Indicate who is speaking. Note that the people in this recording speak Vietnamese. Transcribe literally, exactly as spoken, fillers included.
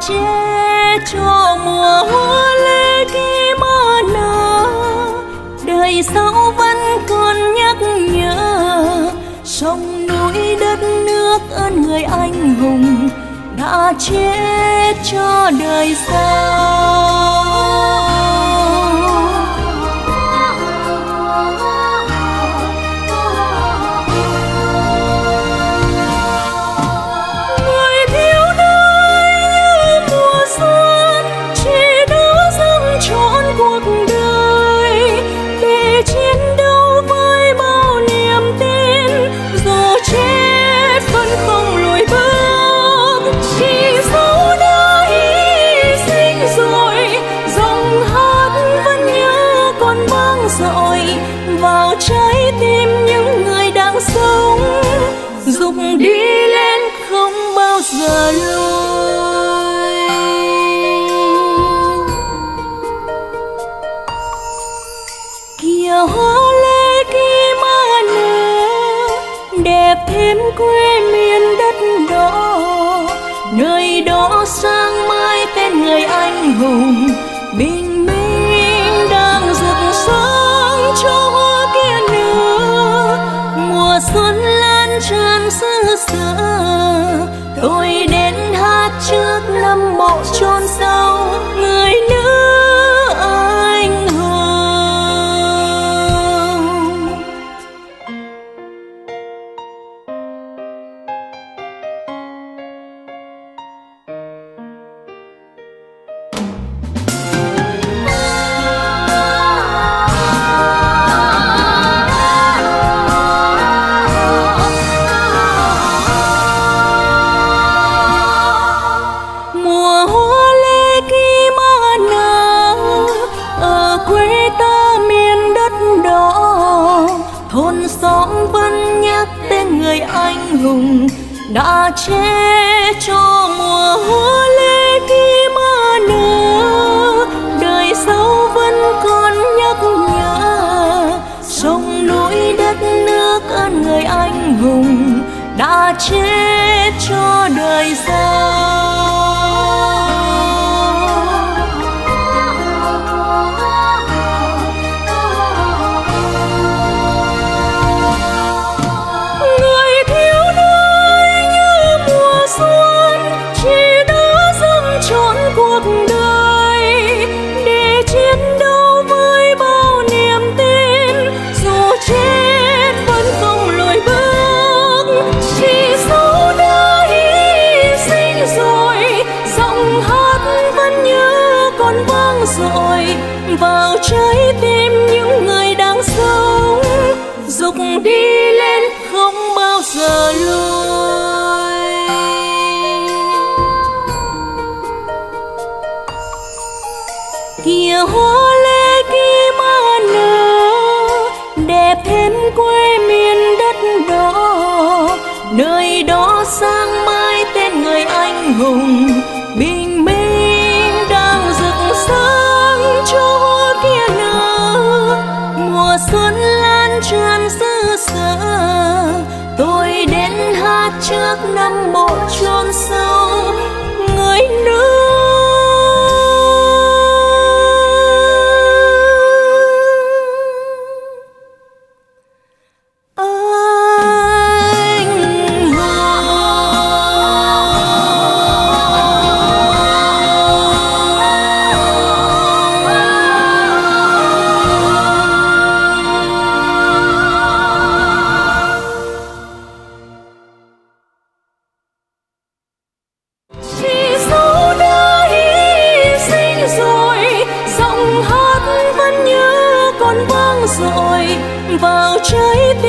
Speaker 1: che cho mùa hoa lê kia mà nở. Đời sau vẫn còn nhắc nhở sông núi đất nước ơn người anh hùng đã chết cho đời sau. Người thiếu đời như mùa xuân chỉ đã dâng trọn cuộc đời để chiến đấu với bao niềm tin, dù chết vẫn không lùi bước. Chỉ dẫu đã hy sinh rồi, dòng hát vẫn nhớ còn vang dội vào trái tim những người đang sống, dục đi lên không bao giờ lùi. Kìa hoa lê kia mà nở, đẹp thêm quê miền đất đỏ. Nơi đó sáng mai tên người anh hùng bình minh đang rực sáng cho hoa kia nở. Mùa xuân lan tràn xứ sở, tôi đến hát trước năm mộ chôn sâu người nữ anh hùng. Mùa hoa lê kia mà nở, ở quê ta miền đất đỏ. Thôn xóm vẫn nhắc tên người anh hùng đã chết cho mùa hoa lê kia mà nở. Đời sau vẫn còn nhắc nhở sông núi đất nước ơn người anh hùng đã chết cho đời sau. Người thiếu đời như mùa xuân chỉ đã dâng trọn cuộc đời để chiến đấu với bao niềm tin, dù chết vẫn không lùi bước. Chỉ dẫu đã hy sinh rồi, giọng hát vẫn nhớ còn vang dội vào trái tim những người đang sống, dục đi lên không bao giờ lùi. Kìa hoa lê kia mà nở, đẹp thêm quê miền đất đỏ. Nơi đó sáng mai tên người anh hùng bình minh đang rực sáng cho hoa kia nở. Mùa xuân lan tràn xứ sở, tôi đến hát trước năm mộ chôn sâu người nữ rồi vào trái